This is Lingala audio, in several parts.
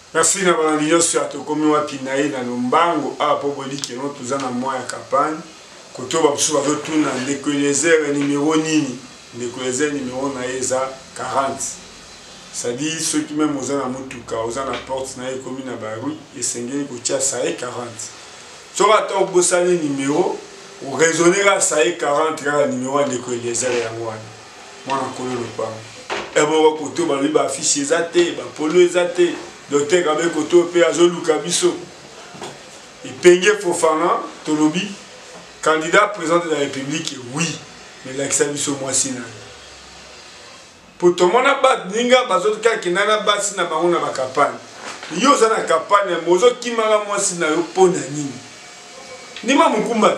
Merci na bandiyo sur tokomi wapi na ye na lombango a poboli keno tuzana moya ya campagne koto ba busu bazo tuna ndeko lezer numéro nini ndeko lezer numéro na eza 40. Ça dit ceux qui même ozana mutuka ozana porte na ye komi na baru esengeli kotia ça est 40. So ata obosani numéro ou raisonnera ça est 40 la numéro ndeko lezer ya mwana. Mwana kolo lopango. Ebo koto ba lui ba affiche ezate ba polo ezate. Docteur Gabe Koto pe azoluka biso. Et Penge Fofana Tolobi, candidat président de la République, oui, mais l'accès biso moi sina. Pour tout le monde bat ninga bazot ka kinana bat sina bango na ba campagne. Yo za na campagne mozo kimala moi sina yo pona nini. Ndima mukumba.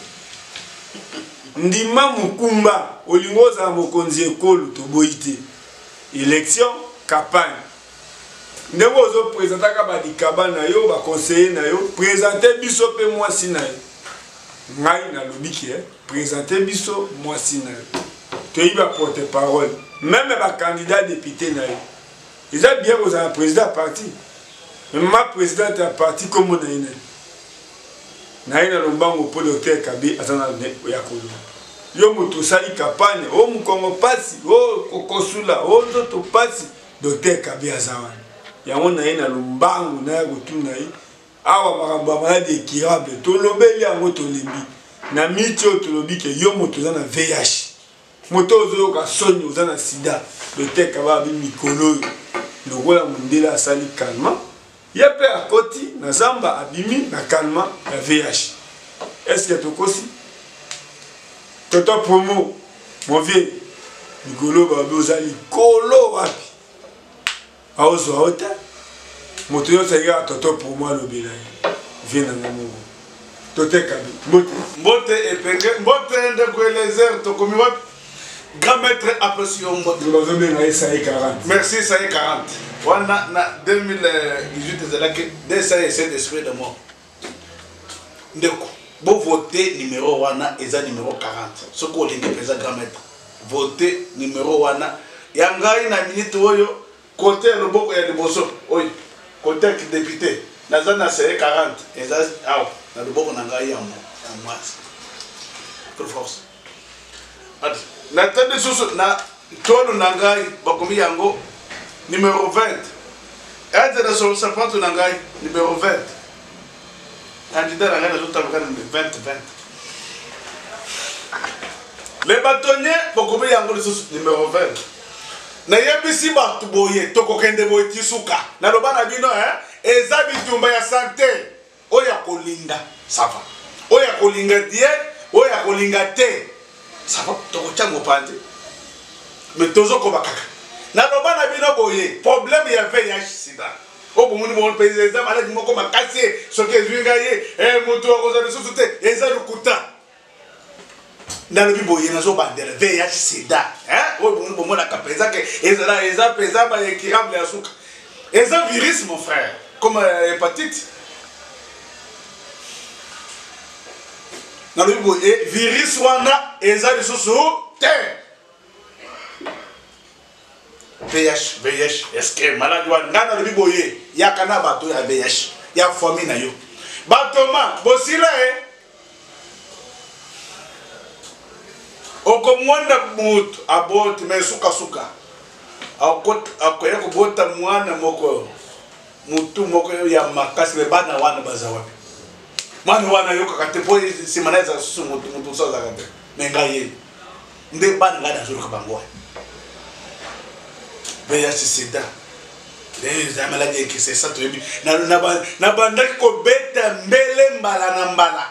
Ndima mukumba olingo za mokonzi ekolo to boité. Élection campagne. Ndeko ozo présenter ka ba dikaba na yo ba conseiller na yo présenter biso pe moi sina yo. Ngai na lobiki présenter biso moi sina yo. To y va porter parole même ba candidat député na yo. Ils a bien aux un président parti. Même ma présidente a parti comme on a une. Na ina lombango po docteur Kabi azana ne yakolo. Yo moto sali campagne o mukongo pasi o kokosula o nzoto pasi docteur Kabi azana. Yango na ye na lombango na kotuna ye awa makambo malade ekirable tolobeli yango tolembi na miti oyo tolobi ke yo moto oza na VIH moto ozoyoka soni oza na sida loteka babi mikolo oyo lokola mondele asali kalma ye mpe akoti na zamba abimi na kalma ya VIH. Est-ce que tokosi toto promo mon vieux mikolo babi oza likolo wapi aozo aota moto yo sega toto pour moi le bilai vient na mo tote kabi mbote epenge mbote ndeko lezer to komi wapi grand maître appréciation mbote nous avons bien ça est 40. Merci ça est 40 wana na 2018 ezala que dès ça est cet esprit de mort ndeko bo voter numéro wana eza numéro 40 soko olingi pesa grand maître voter numéro wana yangai na minute oyo côté le boko ya liboso oyo côté député na zana c'est 40 et ça na le boko na ngai ya moi pour force na tande soso na tolo na ngai bakomi yango numéro 20 et de sur sa porte na ngai numéro 20 candidat na ngai na tout 20 les bâtonniers bakomi yango numéro 20 na yebisi ba tuboye tokokende boye tisuka na lobana bino eza bitumba ya santé oya kolinga sava oya kolinga die oya kolinga te sava tokochango pande mais tozo ko bakaka na lobana bino boye problème ya VIH sida obumuni bon pays eza maladi moko makasi soke zwinga ye moto okoza biso te eza lukuta dans le bibo il y a un bandel VIH sida au moment la capeza que eza pesa ba équilibre ya suka eza virus mon frère comme hépatite dans le bibo virus wana eza lisusu te VIH est-ce que malade wana dans le bibo ya kana bato ya VIH ya famille na yo batoma bosila okomwanda mutu aboti mesuka suka akoya kubota mwana moko mutu moko ya makasi bana wana baza wapi mwana wana yoka katepo simanaiza susu mutu soza kate menga ye nde bana ngada zuru kabangwa beya sida les maladies qui c'est ça to yebi na bandaki ko beta mbele mbala na mbala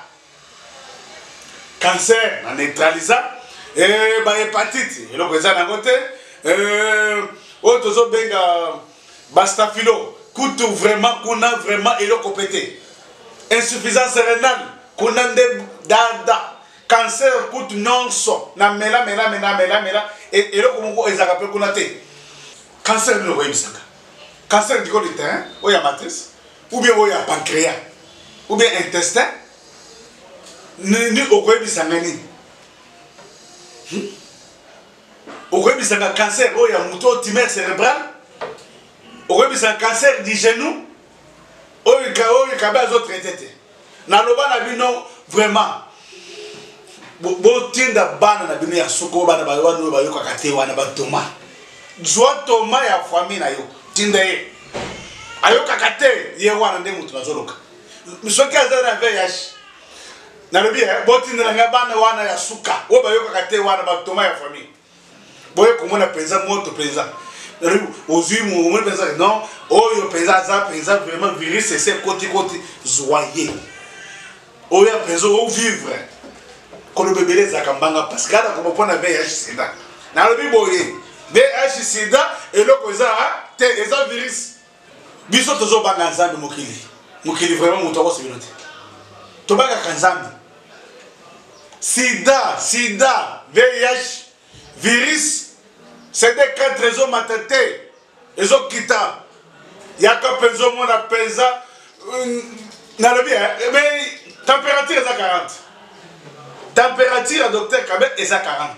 cancer na neutralisa ba hépatite eloko eza nango te oyo tozobenga bastaphylo kutu vraiment kuna vraiment eloko pete insuffisance rénale kuna nde dada cancer kutu nyonso na mela eloko moko ezaka mpe kuna te cancer nini okoyebisaka cancer dikolo te oyo ya matrice ou bien oyo ya pancréas ou bien intestin nini okoyebisanga nini okoyebisanga cancer oyo ya moto tumeur cérébrale c'est un cancer du genou. Il y a des autres traités. Dans le bas, vraiment. Si bana na bino ya soko bana ba wanu ba yoka kate wana ba toma zwa toma ya famille na yo tinda ye ayoka kate ye wana nde mutu nazoloka misoki azana VIH na lobi botinda nga bana wana ya suka o ba yoka kate wana ba toma ya famille boye komona penza moto penza ozui mu penza non oyo penza za penza vraiment virus c'est côté joyeux oya penza o vivre quand le bébé les a kambanga parce que là comme point na VIH sida na lobi boye VIH sida et le koza te eza virus biso tozo banga nzambe mokili vraiment muto ko sebinote to banga kanzambe sida VIH virus c'est des quatre raisons matete ezo kita yaka penzo mona penza na lobi mais température eza 40. Température, docteur Kabet, est à 40.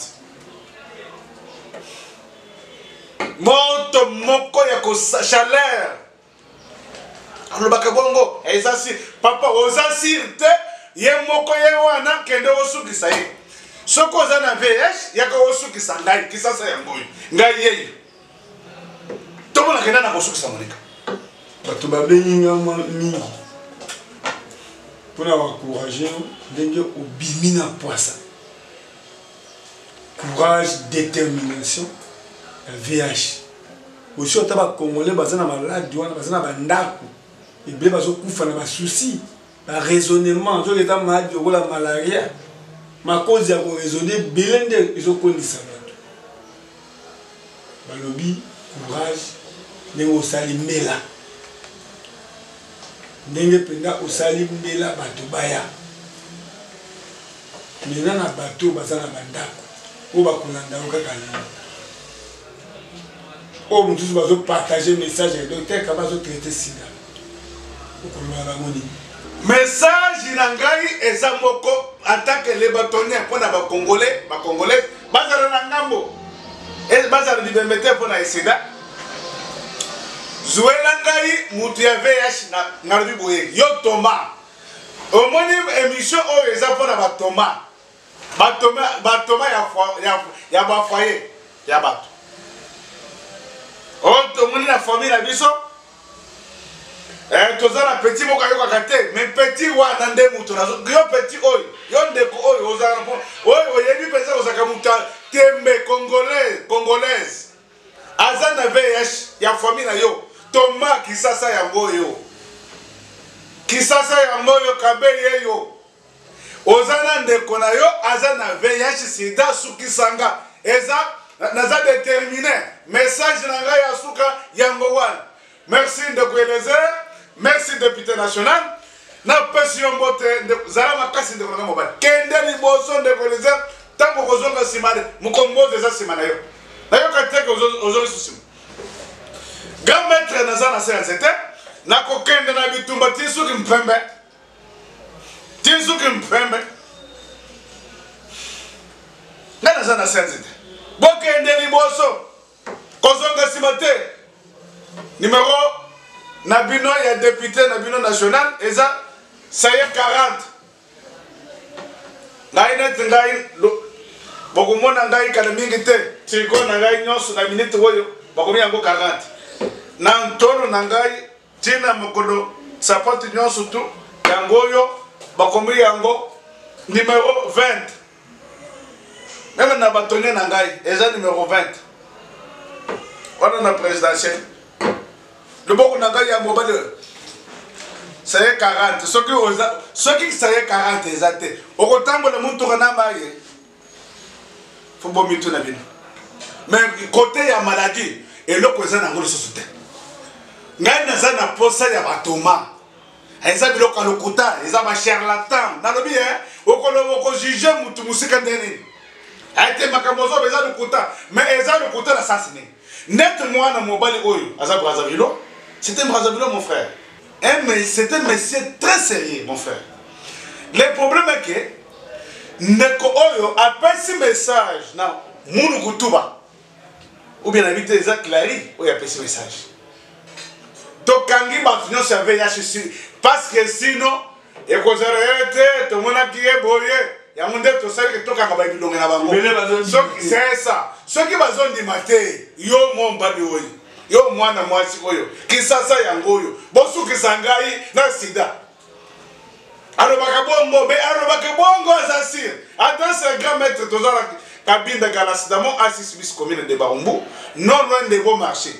Monte moko yako chaleur. Alors bakabongo, ezasi papa osasirte ye moko ye wana kende osuki saye. Soko za na VIH yako osuki sangai kisasa yango. Ngai yeyi. Tomo na kenda na osuki samonika. Bato babenga mingi. Pour encourager, dengue au bimina poissa. Courage, détermination, VIH. Aussi, on t'a congolais, basé na malade, basé na bandako. Et bien, basé kufa na souci, na raisonnement. Je l'état malade, je la malaria. Ma cause, il y a raisonné, belende, ils ont connu ça. Balobi, courage, dengue au salimela. Ndenge penda osali mbela bato baya mena na bato bazana bandako o bakolanda okaka lelo o mutusu bazo partager message ya docteur ka bazo traiter sida okoloba bamoni message na ngai eza moko en tant que les bâtonniers pour na ba congolais bazala na ngambo et bazala libemete pour na sida Zouela ngai mutu ya VIH na lobi boye yo toma omoni émission oyo eza pona batoma ya ba foyer ya bato o tomoni na famille na biso toza na petit moko ayokaka te mais petit wana nde mutu nazo yo petit oyo yo ndeko oyo ozala na oyo oyebi mpenza kozaka mutu tembe congolaise aza na VIH ya famille na yo Toma kisasa yango yo kabeye yo ozana ndeko na yo azana VIH sida sukisanga eza naza déterminé message na ngai ya suka yango wana merci ndeko Elezer merci député national na pesi yo mbote zala makasi ndeko na mobali kende liboso ndeko Elezer tango kozonga simane mukomboze eza simana yo na yo kateke ozonga susima grand maître naza na CNCT na kokende na bitumba tinsuki mpembe na naza na CNCT bokende liboso kozonga sima te numéro na bino ya député na bino national eza saye 40 ngai neti ngai bokomona ngai kana mingi te siko na ngai nyonso na minute oyo bakomi yango 40 na ntolo na ngai tina mokolo sapoti nyonso tu yango oyo bakomi yango numéro 20 même na batonye na ngai eza numéro 20 wana na présidentiel loboko na ngai ya mobali saye 40 soki saye 40 eza te okotambola mutuka na maye fo bomi tu na bino mais côté ya maladie eloko eza nango lisusu te ngai naza na posa ya batoma eza biloko ya lokuta eza bacharlatan nalobi okojuge mutu mosika ndeni ete makambo ozoba eza lokuta mais eza lokuta na sasi nini nete mwana mobali oyo aza Brazzaville c'était Brazzaville mon frère c'était un monsieur très sérieux mon frère le problème est que ndeko oyo apesi message na munu kutuba ou bien habité eza Clary oyo apesi message tokangi bato nyonso ya VIH parce que sinon ekozala ye te tomonaki ye boye yango nde tosali ke tokanga babilonge na bango c'est ça soki bazondima te yo mo mobali oyo yo mwana mwasi oyo kisasa yango oyo bosukisa ngai na sida alobaka bongo be alobaka bongo aza sire ata c'est grand maître tozala kabinda kana sida mo assis bis commune de Barumbu non loin de vos marchés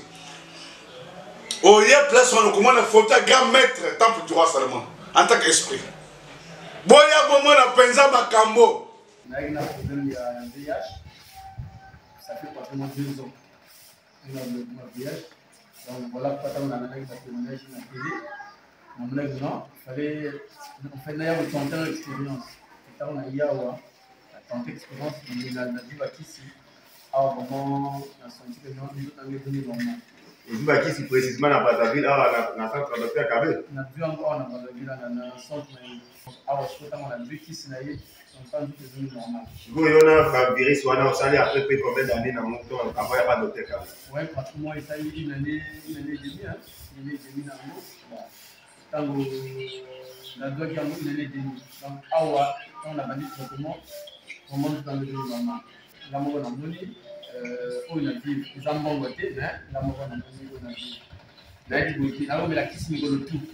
oye place on commande photo grand maître temple du roi Salomon en tant qu'esprit boya bomo na penza makambo na ina problème ya VIH ça fait pratiquement 2 ans on a le VIH donc voilà pourquoi on a un témoignage na télé on a dit non fallait on fait d'ailleurs tenter l'expérience et on a yawa tenter l'expérience on a dit ici alors vraiment on a senti que non nous avons venu vraiment et vous qui si précisément dans Brazzaville na centre docteur Kabé on a vu encore dans Brazzaville dans centre alors je crois qu'on a vu qui s'est naïf sont pas devenu normal vous y a un virus ou on a après combien d'années dans mon temps avant il n'y a pas docteur Kabé ouais pratiquement il s'agit d'une année et demie hein une année et demie dans l'eau tant la doigt qui a une année et demie donc awa on a banni traitement on monte dans le normal la mort dans moni on a dit les ambons voté mais la mort dans moni on a dit là il dit là on met la kiss niveau le tout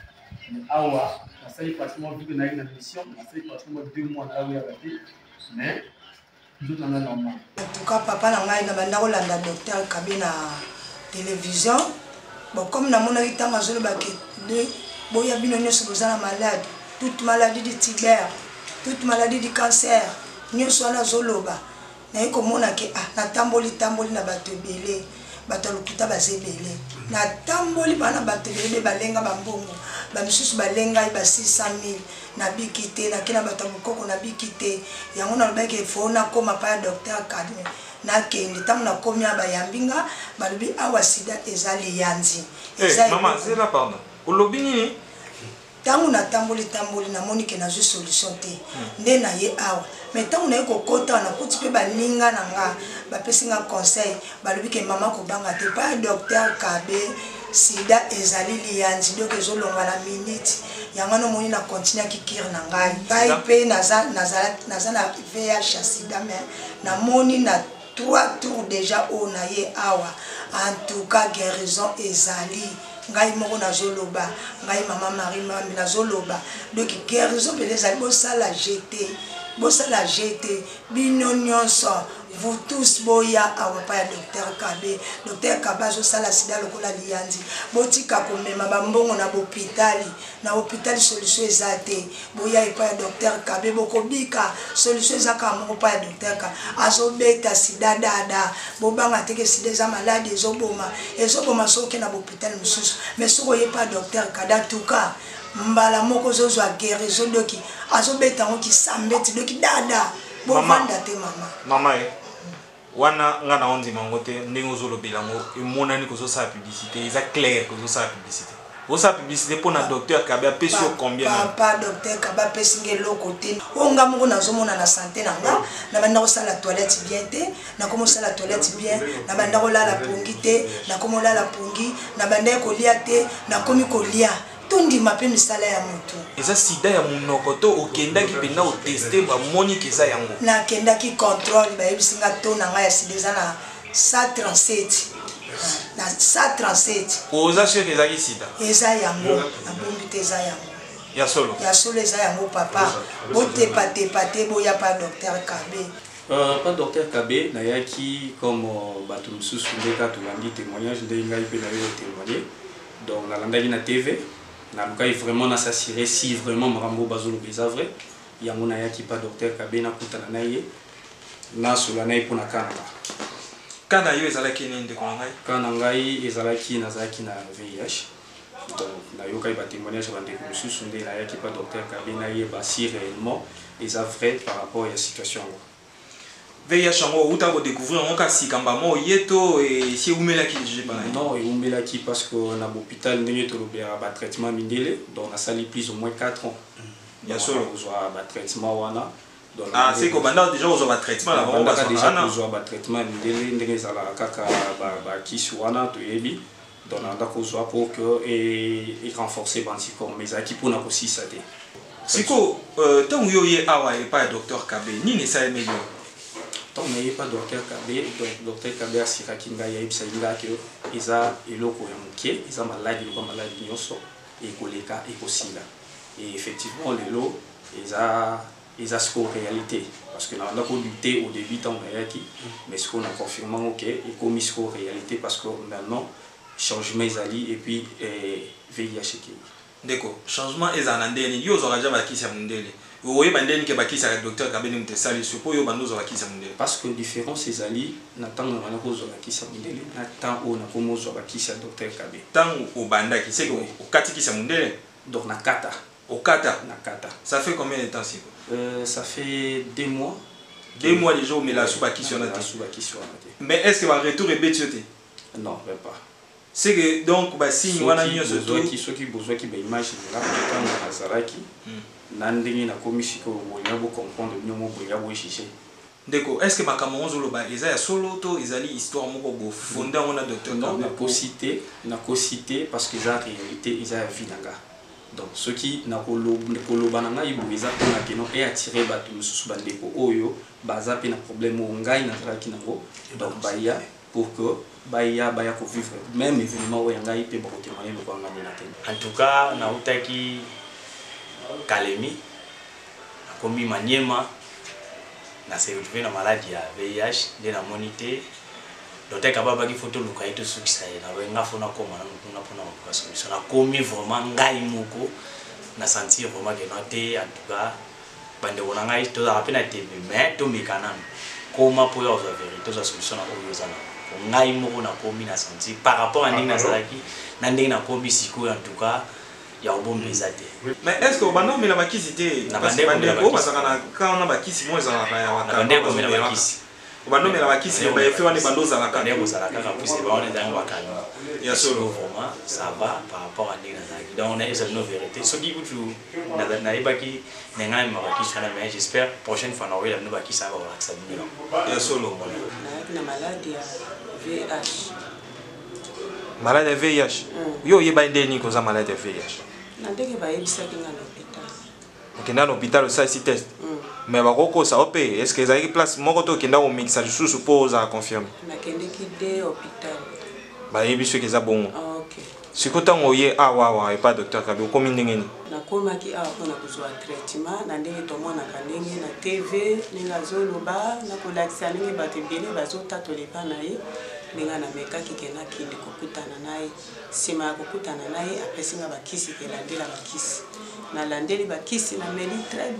awa ça y est pratiquement vu que nous avons une mission ça y est pratiquement 2 mois là où il y a raté mais nous sommes normal en tout cas papa n'a pas eu un docteur Kabé na télévision bon comme na mona itanga zolo baké de boya bino nyoso bozala malade toute maladie du tibère toute maladie du cancer nyoso na zoloba na yiko mona ke na tamboli na bato belé bato lokuta bazebele na tamboli bana bato belé balenga bambongo ba misusu balenga ba 600,000 na bikité na kina bato mukoko na bikité yango na lobeke fona koma pa docteur Kabé na kende tamu na komia ba yambinga balobi awa sida ezali yanzi maman c'est là pardon olobi nini tangu na tamboli na moni ke na ju solution te nde na ye awa mais tangu na ko kota na kuti pe balinga na nga ba pesinga conseil balobi ke mama ko banga te pa docteur Kabé sida ezali liyanzi donc ezolonga na minute yango no moni na continue kikir na ngai bai pe naza na VIH sida mais na moni na 3 tours déjà on a ye awa en tout cas guérison ezali ngai moko na zoloba ngai mama Marie Mambi na zoloba donc guérison pe ezali bosala jeté bino nyonso vous tous boya awa pa ya docteur Kabé zo sala sida lokola liyanzi botika komema bambongo na hôpital solution ezate boya pa ya docteur Kabé bokobika solution ezaka moko pa ya docteur Kabé azobeta sida dada bobanga teke sida za malade ezoboma soke na hôpital mususu mais soko ye pa docteur Kabé tuka mbala moko zozwa guérison doki azobeta ngo ki sambeti doki dada bovanda te mama wana nga na ondi mangote ndenge ozolobela ngo emonani kozosala publicité eza clair kozosala publicité osa publicité pour na docteur Kabé apesi combien papa docteur Kabé apesi ngeloko te onga moko nazomona na santé na nga na banda kosala toilette bien te na komosala toilette bien na banda kolala pongi te na komolala pongi na banda kolia te na komi kolia tondi mape misala ya moto eza sida ya monoko to okendaki pena oteste bamoni ke eza yango na kendaki contrôle bayebisinga to na ngai ya sida eza na 137 na 137 oza sûr que ezaki sida eza yango nabombi te eza yango ya solo eza yango papa botepatepa te boya pa docteur Kabé pas docteur Kabé nayaki comme bato mosusu ndeka tolandi témoignage ndenge ngai mpe nayo témoigner donc nalandaki na TV nalukai vraiment na s'assurer si vraiment makambo bazoloba eza vrai yango nayaki pa docteur Kabé nakutana na ye nasola na ye mpona kananga kana yo ezalaki nini ndeko na ngai kana ngai ezalaki nazalaki na VIH donc nayokai batémoignage bandeko mosusu nde nayaki pa docteur Kabé nayeba si réellement eza vrai par rapport ya situation yango VIH yango uta kodécouvrir yango kasi kamba mo yeto esi eumelaki déjà bana non eumelaki parce que na hôpital ndenge tolobera ba traitement mindele donc nasali plus ou moins 4 ans ya solo kozwa ba traitement wana donc c'est que banda déjà ozwa ba traitement la bango déjà kozwa ba traitement mindele ndenge ezala kaka ba kisi wana toyebi donc nanda kozwa pour que et renforcer banticorps mais aki pour na kosisa te siko tant yo ye awa et pas docteur Kabe nini ça améliore tant mais pas docteur Kabe donc docteur Kabe asira kinga ya ibisa inga que eza eloko ya mukie eza maladie ko maladie nyoso et koleka et kosila et effectivement lelo eza score réalité parce que nanda ko lutter au début tant yaki mais ce qu'on a confirmé OK et comme score réalité parce que maintenant changement ezali et puis VIH qui D'accord, changement ezanandeni yo zoraja bakisa mundele. Oye bandeni ke bakisa docteur Kabe ni mtesali suppose yo bandozo bakisa mundele. Parce que différence ezali na tango na kozo bakisa mundele na tango na komozo bakisa docteur Kabe. Tango obanda ki c'est que okati kisa mundele donc na kata. Okata Na kata. Ça fait combien de temps c'est ça fait 2 mois. 2 mois déjà mais la soubakisi on a mais est-ce que va retour et betioté? Non, même pas. C'est que donc bah si wana nyoso to qui ceux qui besoin qui ba image là quand na Hazaraki nandingi na komisi ko bonya bo comprendre nyomo bonya bo chiché. D'accord, est-ce que makamon zoloba eza ya solo to ezali histoire moko bo fondé on a docteur Kabe na ko citer parce que ça réalité eza vie nanga. Donc ceux qui na koloba nanga ibuiza na keno et attirer bato mususu bandeko oyo baza pe na problème o ngai na traki nango donc baya pour que baya ko vivre même événement oyo ngai pe ba ko témoigner le kwanga na tene. En tout cas na utaki Kalemi akomi Maniema na se retrouver na maladie ya VIH de na monité docteur Kabe ba ki photo luka ito sukisa na wenga fona koma na pona ko solution na komi vraiment ngai moko na sentir vraiment que noté en tout cas bande wona ngai to za rapena TV mais to mikana koma po yo za vérité za solution na ko yozana ngai moko na komi na sentir par rapport à ndingi na salaki na ndingi na komi siko en tout cas ya obombeza te. Mais est-ce que bando mela bakisi te na bande ko basaka na ka na bakisi mo za ya waka bande ko mela bakisi bando mela bakisi ba efe wani bando za la ka bande ko za la ka pousse ba on est dans wakana ya solo vraiment ça va par rapport à ndingi na salaki donc on est sur nos vérités ce qui vous na ibaki nenga ma bakisi na mais j'espère prochaine fois na oya na bakisi ba wa sabino ya solo na maladie ya VIH maladie ya VIH yo yeba ndeni ko za maladie ya VIH nandenge bayebisaki nga na hôpital okenda na hôpital osalisi test mais bakokosa o pe est ce que ezalaki place moko to okenda komikisa lisusu mpo ozala confirme nakendeki 2 hôpital bayebi soki eza bongo ok siko ntango oye awawa epa docteur Kabe okomi ndenge nini nakomaki awa mpona kozwa traitement na ndenge tomonaka ndenge na tv ndenge azoloba nakolakisa ndenge bato ebele bazotatola epa na ye ndenge namekaki ke nakende kokutana na ye nsima ya kokutana na ye apesinga bakisi ke landela bakisi nalandeli bakisi nameli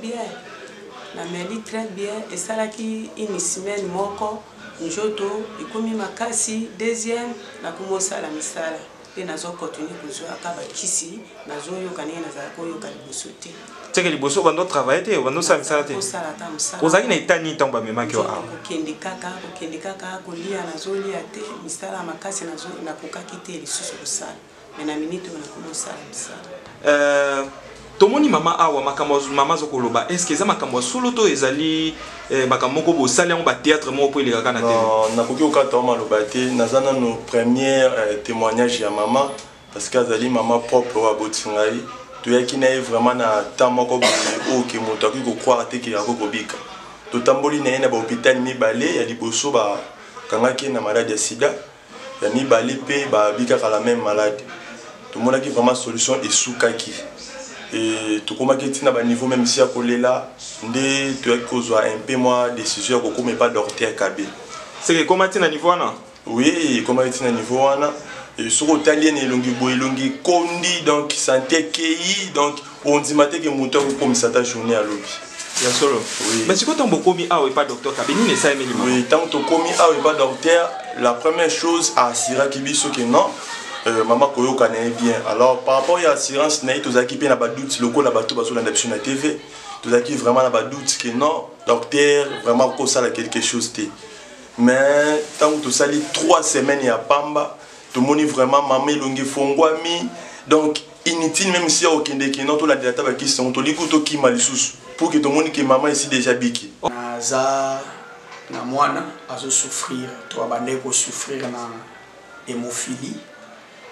très bien esalaki une semaine moko njoto ekomi makasi deuxième nakomosala misala mpe nazokontinue kozwaka bakisi nazoyoka ndenge nazalaka koyoka liboso te teke liboso bando travaille te bando sala misala te ozalaki na eta nini ntango bamemaki yo awa kokende kaka kolia nazolia te misala ya makasi nakokaki te lisusu kosala me na minute oyo nakomosala misala tomoni mama awa makambo mama zokoloba est ce que eza makambo ya solo to ezali makambo moko bosali yango batéâtre moko mpo elekaka na te nakoki kokata wa maloba te naza nano premier témoignage ya mama parce que azali mama propre oyo aboti ngai toyaki na ye vraiment na temps moko boye oyo ke moto akoki kokroire te ke akoki kobika totamboli na ye na bahôpital mibale ya liboso bakangaki na maladi ya sida ya mibale mpe babikaka la même malade tomonaki vraiment solution esukaki et tokomaki ntina baniveau même si ya kolela nde toyaki kozwa un peu moi décision ya kokoma epa docteur Kabe seke ekoma ntina niveau wana oui ekomaki ntina niveau wana soki otali ye na elongi boye elongi ekondi donc santé ekei donc ondima te ke moto akokomisa ta journée ya lobi ya solo mais sikoyo ntango bokomi awa epa docteur Kabe nini esalemeli mama ntango tokomi awa epa docteur la première chose assuraki biso ke non maman koyoka na bien alors par rapport à l'assurance na tozaki pe na ba doute lokola bato bazolanda biso na TV tozaki vraiment na ba doute que non docteur vraiment ko sala quelque chose te mais tant que tosali 3 semaines ya pamba tomoni vraiment maman elongi fongwami donc inutile même si okende ke non to la data ba question to liku to kima lisusu pour que tomoni que maman ici déjà biki naza na mwana azo souffrir to abande ko souffrir na hémophilie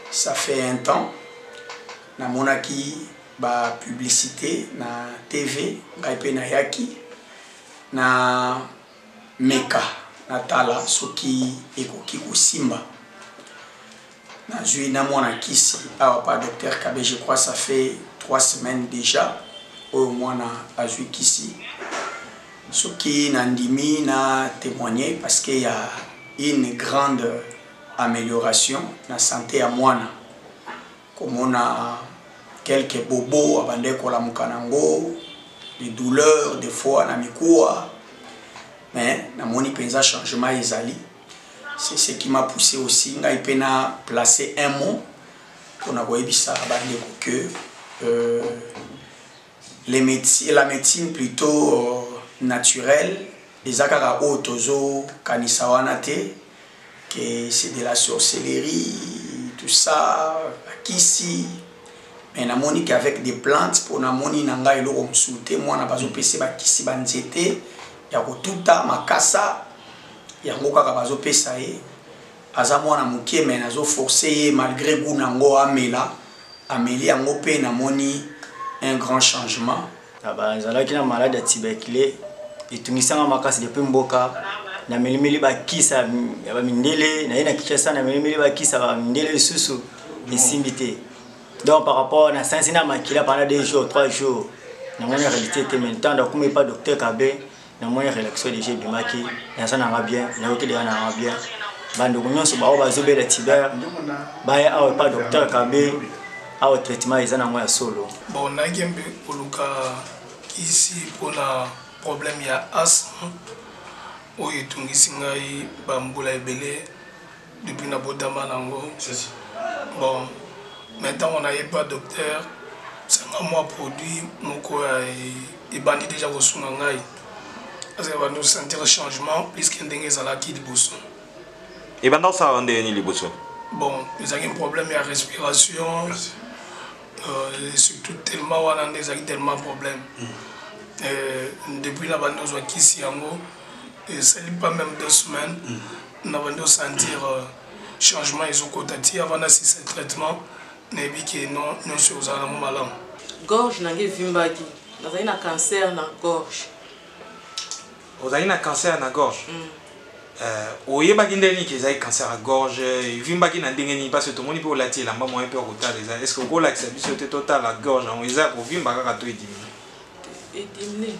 ça fait un temps. Namonaki ba publicité na TV, ngai na yaki na meka na tala soki ekoki kosimba. Na zui na mwana kisi awa pa docteur Kabé, je crois ça fait 3 semaines déjà au mwana azui kisi. Soki nandimi na témoigner parce qu'il y a une grande amélioration na santé à mwana. Comme on a quelques bobos abandé kola mukanango, des douleurs des fois na mikoa, mais na moni penza changement ezali. C'est ce qui m'a poussé aussi ngai pena placer un mot pour na koyebisa bande que la médecine plutôt naturelle ezakaka otozo kanisa wana te, que c'est de la sorcellerie, tout ça, kisi. Mais na moni qu'avec des plantes pour na moni nanga ilo omsute moi na bazo pese ba kisi banzete ya kotuta makasa yango kaka bazo pesa ye aza mwana mukie mais nazo forcer malgré goût nango amela ameli yango pe na moni un grand changement. Aba nzalaki na malade ya tuberculose itungisanga makasi depuis mboka na melimeli ba kisa ya ba mindele na ina kichasa na melimeli ba kisa ba mindele susu isimbité. Donc par rapport à Saint-Sina Makila pendant 2 jours, 3 jours, na moni réalité était maintenant donc comme pas docteur Kabé, na moni réaction de Jebimaki, na ça na bien, na oki de na bien. Bando nyonso ba bazobe la tiber, ba ya pas docteur Kabé, au traitement ezana ngwa solo. Bon na gembe koluka ici pour la problème ya asthme o etungisi ngai ba mbula ebele depuis na bodama nango. Bon maintenant, on n'a pas de docteur. C'est un mois produit. Il bandit déjà au Sunangai. Ça va nous sentir le changement plus qu'un dingue à la qui de Bousson. Et maintenant, ça rend des Bousson. Bon, nous avons un problème de respiration. Surtout tellement, on a tellement de problèmes. Depuis la bande, nous avons ici en haut. Ça n'est pas même 2 semaines. Nous avons sentir changement. Ils ont contacté avant de ce traitement. Non sur la gorge n'a vimbaki dans un cancer na gorge. Vous avez un cancer na gorge. Oye baki ndeni ki zai cancer à gorge vimbaki na ndengeni parce que tout le monde peut latir la maman un peu retard déjà. Est-ce que vous la c'est total la gorge on eza ko vimbaka ka to edimine.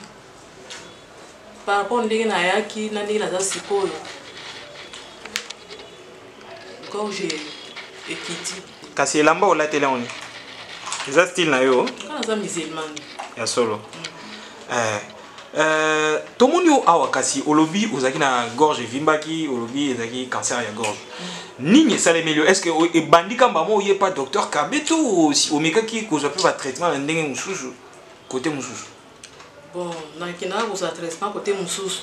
Par rapport ndenge na yaki na ndenge na za sikoyo. Gorge ekiti. Kasi elamba ola tele on eza style na yo kana za musulman ya solo tomoni yo awa kasi olobi ozaki na gorge vimbaki olobi ezaki cancer ya gorge nini esale melio est-ce que ebandika mbamo oye pas docteur Kabé to si omekaki kozwa pe ba traitement na ndenge mususu côté mususu bon na kina kozwa traitement côté mususu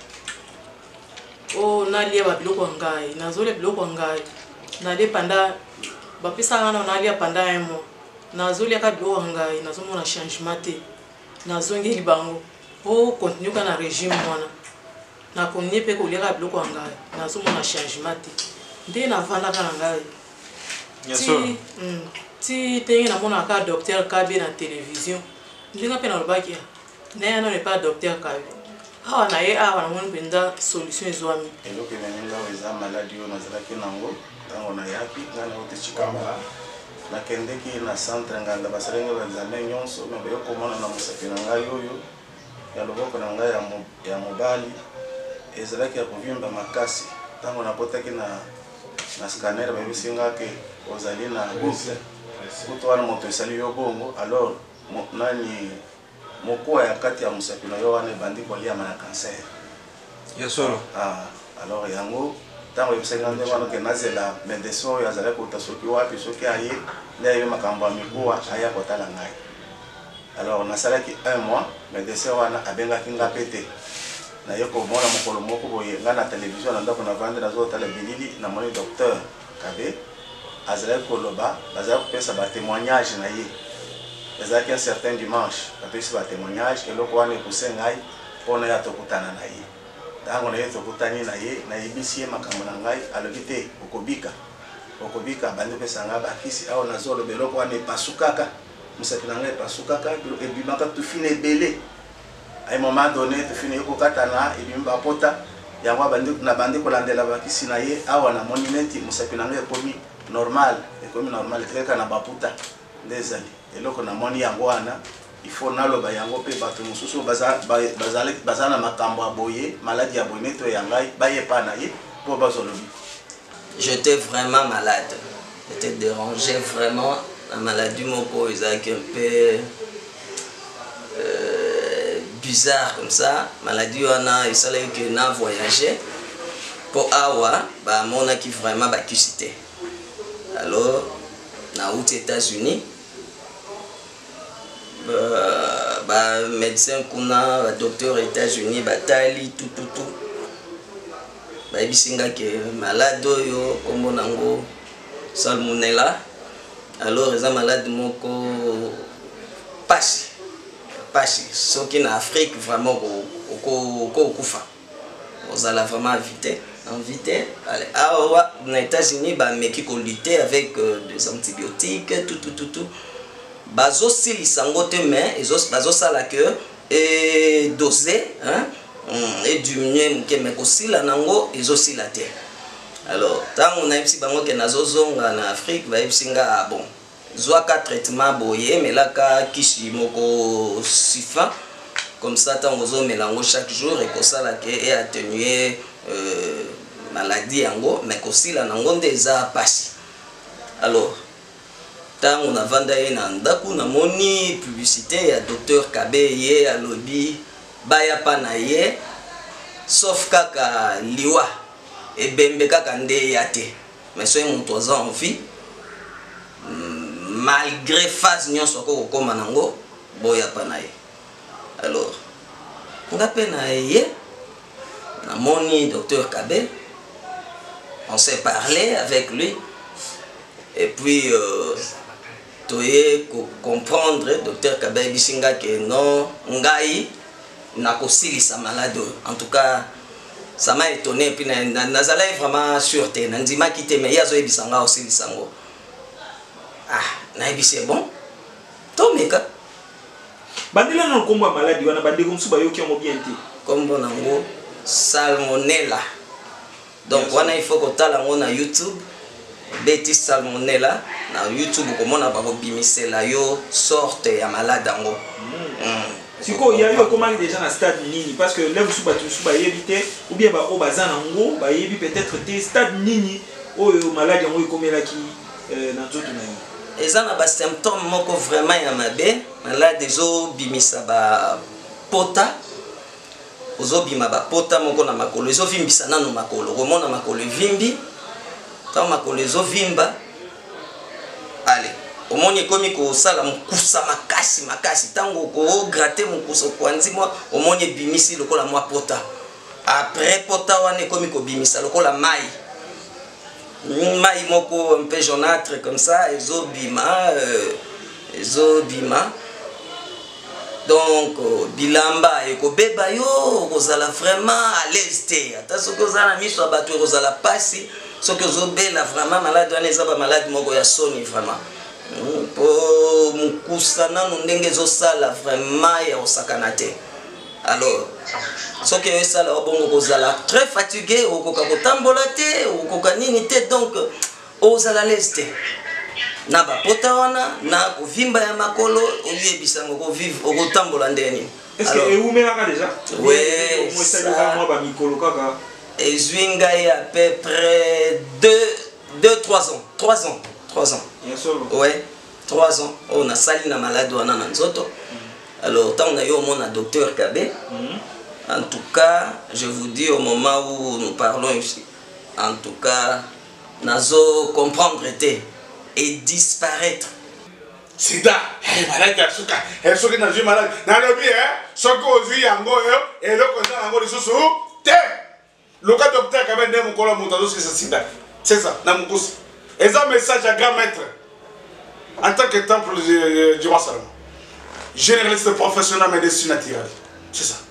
o na lia ba biloko ngai na zole biloko ngai na dépenda bapesa ngana na lia pendant un mois nazolia ka biloko ngai nazomona changement te nazongeli bango o continue kana régime mwana na konye pe ko lia biloko ngai nazomona changement te nde na vanda kana ngai ti tenge na mona ka docteur Kabé na télévision ndinga pe na lobaki na non pas docteur Kabé awa na ye awa na mona penda solution ezwami eloko emenga eza maladie oyo nazalaki nango ntango na yaki nga na ote Chikamba nakendeki na centre nganda basalenge ba examen nyonso me bayokomona na mosapi na ngai oyo ya loboko na ngai ya mobali ezalaki ya kovimba makasi ntango napotaki na scanner bayebisi nga ke ozali na goutte kutu wana moto esali yo bongo alors nani mokuwa ya kati ya mosapi na yo wana ebandi koliama na cancer ya solo alors yango tango yebisanga nde wana ke nazela médecin oyo azalaki kota soki wapi soki aye nde ayebi makambo ya mikuwa aya kotala ngai alors nasalaki 1 mois médecin wana abengaki nga pe te naye komona mokolo moko boye nga na télévision na ndako na vandi nazotala bilili namoni docteur Kabé azalaki koloba bazalaki kopesa batémoignage na ye ezalaki un certain dimanche bapesi batémoignage eloko wana ekuse ngai mpona ya tokutana na ye ntango na ye tokutani na ye nayebisi ye makambo na ngai alobi te okobika okobika bande pesanga bakisi awa nazolo beloko wana epasukaka musaki nanga epasukaka ebimaka tufine ebele à un moment donné tufine ekokatana ebimi bapota yango na bande kolandela bakisi na ye awa na monumenti musaki nanga ekomi normal etekaka na baputa nde ezali eloko namoni yango wana il faut naloba yango mpe bato mosusu baza na makambo ya boye maladi ya boye neto ya ngai bayepa na ye mpo bazolobi. J'étais vraiment malade. J'étais dérangé vraiment. La maladie moko ezaki un peu bizarre comme ça. Maladie wana esalaki que na voyager pour awa ba monaki vraiment bakisité. Alors na aux États-Unis médecin kuna docteur États-Unis batali tout bayibisinga ke malade oyo kombo nango salmonella. Alors eza malade moko pasi soki na Afrique vraiment okufa ozala vraiment invité. Allez, awa na États-Unis bameki kolutter avec des antibiotiques tout bazosilisa ngo te mais bazosala que et doser et diminuer moke mais kosila nango ezosila te. Alors ntango nayebisi bango ke nazozonga na Afrique bayebisinga bon zwaka traitement boye melaka kisi moko sifa comme ça ntango ozomela yango chaque jour ekosala ke e atténuer maladie yango mais kosila nango nde eza pasi. Alors ntango navanda ye na ndako namoni publicité ya docteur Kabe ye alobi baya pa na ye sauf kaka liwa ebembe kaka nde ya te mais soki moto aza en vie malgré phase nyonso akokokoma nango boya pa na ye. Alors nga mpe na ye namoni docteur Kabe, on s'est parlé avec lui et puis toye comprendre docteur Kabe bisinga que non ngai nakosilisa malade. En tout cas ça m'a étonné puis nazala vraiment sûr te nandima kite mais yazo ebisanga osilisa ngo na ebise bon to meka bandela na kombo maladi wana bandeko musu bayoki yango bien te kombo nango salmonella. Donc wana il faut que tala ngo na YouTube beti salmonella na YouTube komona ba bimisela yo sorte ya malade ngo. Siko ya yo comment déjà na stade nini parce que là vous ba éviter ou bien ba bazana ngo ba yebi peut-être te stade nini oyo malade ngo ikomela ki na nzoto na yo. Ezana ba symptômes moko vraiment ya mabe malade zo bimisa ba pota ozobima ba pota moko na makolo ezovimbisa nano makolo komona makolo vimbi ta makolo ezovimba. Allez omoni komi ko sala mukusa makasi tango ko gratter mukusa kwanzi mo omoni bimisi lokola mwa pota après pota wane komi ko bimisa lokola mai moko un peu jaunâtre comme ça ezobima donc bilamba ekobeba yo kozala vraiment à l'aise te ata soki ozala na miso ya bato ekozala pasi soki ozobela vraiment malade wana eza ba malade moko ya soni vraiment po mukusa nanu ndenge ezosala vraiment ya osakana te. Alors soki oyosala obongo kozala très fatigué okoka kotambola te okoka nini te donc ozala à l'aise te na bapota wana na kovimba ya makolo oyebisango kovivre okotambola ndeni. Est-ce que eumelaka déjà? Oui, ezwi ngai à peu près 2-3 ans. 3 ans. Ouais, 3 ans. On a sali na malade wana na nzoto. Alors tant on a eu au moins un docteur Kabe. En tout cas, je vous dis au moment où nous parlons ici, en tout cas, nazo comprendre et disparaître. Sida, malade ya suka, soki na malade. Na lobi soki ozwi yango et le konza yango lisusu te. Le cas docteur Kabe ndé mukolo mutazo c'est sida. C'est ça, na mukusi. Et ça message à grand maître. En tant que temple du roi Salomon. Généraliste professionnel médecine naturelle. C'est ça.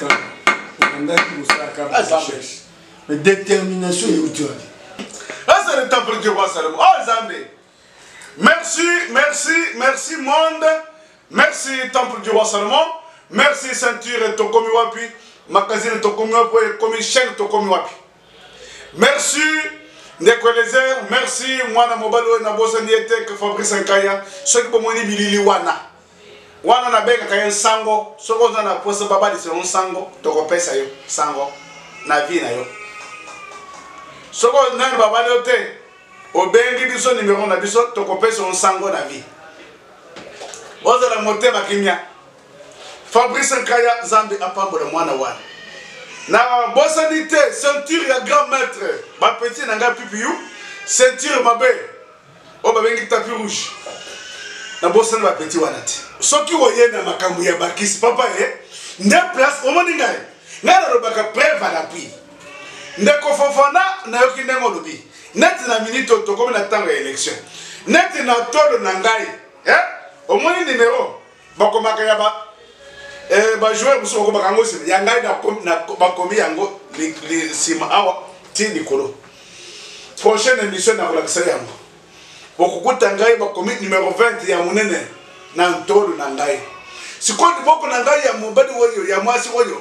Mais détermination et autour. Ah, c'est le temple du roi Salomon. Oh Zambé. Merci, merci, merci monde. Merci temple du roi Salomon. Merci ceinture Tokomi Wapi. Magazine Tokomi Wapi. Comme chaîne Tokomi Wapi. Merci Ndeko Lezer. Merci Mwana Mobalo Nabosa Nietek Fabrice Nkaya. Ceux qui pomoni bilili wana. Wana na benga kaya sango. Soko na posa babali se sango. Toko pesa yo. Sango. Na vie na yo. Soko nani babali ote. Obengi biso numéro na biso toko pesa sango na vie. Oza la mote bakimia. Fabrice Nkaya Zambi apambo le mwana wana. Na bosanité ceinture ya grand maître. Ba petit nanga pipiou. Ceinture mabe. O ba bengi tapis rouge. Na bosan ba petit wana ti. Soki woye na makambu ya bakisi papa nde place o moni ngai. Ngana ro baka preuve à l'appui. Nde ko fofona na yoki ndengo lobi. Net na minute to comme na temps ya élection. Net na tolo na ngai. Au moins numéro bakomaka ya ba joueur muso ko bakango sima ya ngai na bakomi yango li sima awa ti likolo. Prochaine émission na la kisa yango bokukuta ngai bakomi numéro 20 ya munene na ntolo na ngai sikoni boko na ngai ya mobali woyo ya mwasi woyo.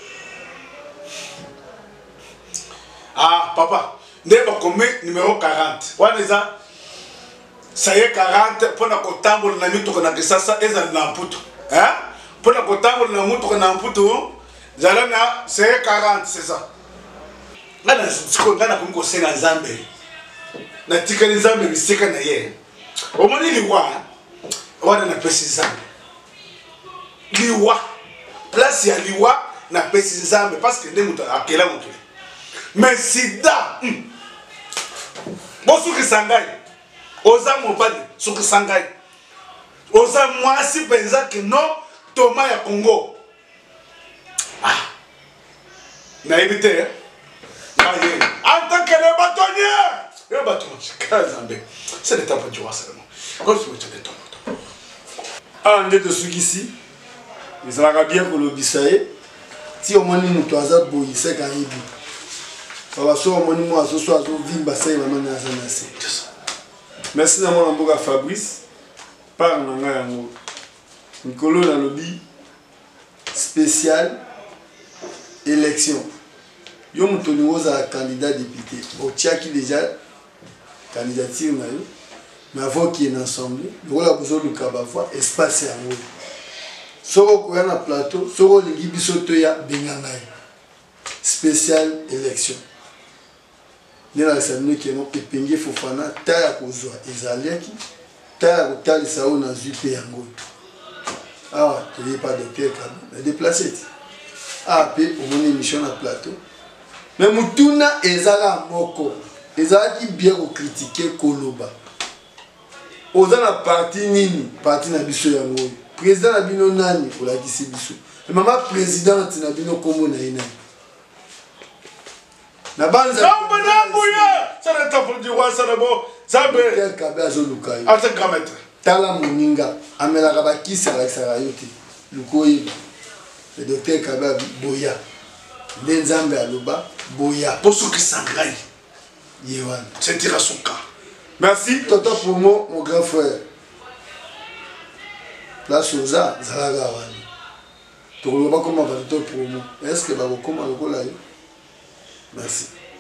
Ah papa nde bakomi numéro 40 wana eza ça y est 40 pour na kotambola na mituko na kisasa eza na mputo pour na kotambola na mituko na mputo zala na c'est 40 c'est ça ngana siko ngana kumko senga nzambe na tikali nzambe bisika na ye omoni liwa wana na pesi nzambe liwa place ya liwa na pesi nzambe parce que ndemuto akela mutu mais sida bosu kisangai oza mobali soki sangai oza mwasi penza que non Thomas ya Congo na éviter en tant que le bâtonnier le bâtonnier c'est le temple du roi Salomon quand tu veux te détendre nde tosuki ici ezalaka bien kolobisa ye ti omoni moto aza boyiseka yebi babaso omoni mo azoso azovimba sai mama na aza na se. Merci na mwana mboka Fabrice par na ngai yango Nikolo na lobby spécial élection yo moto oza candidat député otiaki déjà candidature na yo mais avant qu'il y ait une assemblée lokola bozoluka bavoi espace yango soko koya na plateau soko olingi biso toya benga ngai spécial élection nde nalakisa bino keno epenge Fofana ta ya kozwa ezaliaki ta ya kotalisa oyo nazwi mpe yango awa toyei pa docteur Kabi na déplacé ti awa mpe omoni émission na plateau mais mutuna ezala moko ezalaki bien kokritike koloba oza na parti nini parti na biso yango oyo président na bino nani olakisi biso mama présidente na bino kombo na ye nani na banza c'est le temple du roi Salomon Zambé Kabe azoluka yo ata grametre tala moninga amelaka bakisi alakisaka yo te lukoyeba le docteur Kabe boya nde nzambe aloba boya posukisa ngai ye wana sentira suka. Merci Toto Promo mon grand frère la soza zalaga wana tokoloba koma ba Toto Promo est-ce que bakokoma lokola yo merci.